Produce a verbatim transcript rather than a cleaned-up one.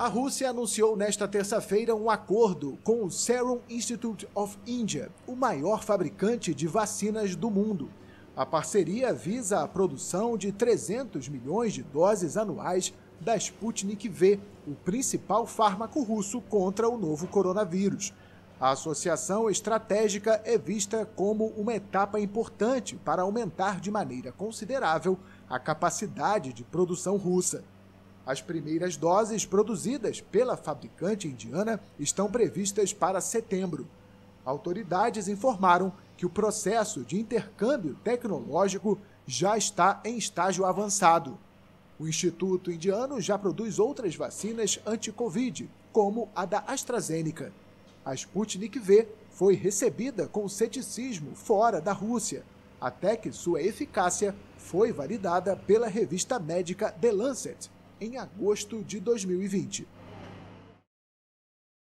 A Rússia anunciou nesta terça-feira um acordo com o Serum Institute of India, o maior fabricante de vacinas do mundo. A parceria visa a produção de trezentos milhões de doses anuais da Sputnik V, o principal fármaco russo contra o novo coronavírus. A associação estratégica é vista como uma etapa importante para aumentar de maneira considerável a capacidade de produção russa. As primeiras doses produzidas pela fabricante indiana estão previstas para setembro. Autoridades informaram que o processo de intercâmbio tecnológico já está em estágio avançado. O Instituto Indiano já produz outras vacinas anti-Covid, como a da AstraZeneca. A Sputnik V foi recebida com ceticismo fora da Rússia, até que sua eficácia foi validada pela revista médica The Lancet em agosto de dois mil e vinte.